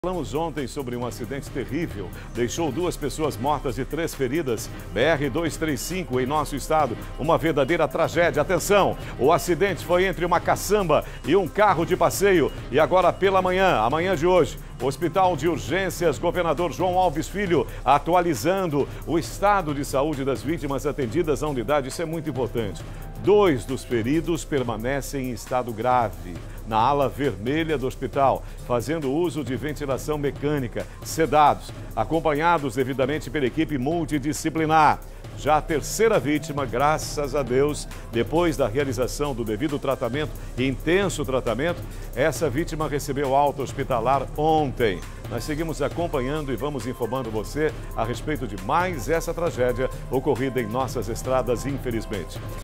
Falamos ontem sobre um acidente terrível, deixou 2 pessoas mortas e 3 feridas, BR-235 em nosso estado, uma verdadeira tragédia. Atenção, o acidente foi entre uma caçamba e um carro de passeio e agora pela manhã, amanhã de hoje, Hospital de Urgências, Governador João Alves Filho, atualizando o estado de saúde das vítimas atendidas à unidade, isso é muito importante. 2 dos feridos permanecem em estado grave na ala vermelha do hospital, fazendo uso de ventilação mecânica, sedados, acompanhados devidamente pela equipe multidisciplinar. Já a 3ª vítima, graças a Deus, depois da realização do devido tratamento, intenso tratamento, essa vítima recebeu alta hospitalar ontem. Nós seguimos acompanhando e vamos informando você a respeito de mais essa tragédia ocorrida em nossas estradas, infelizmente.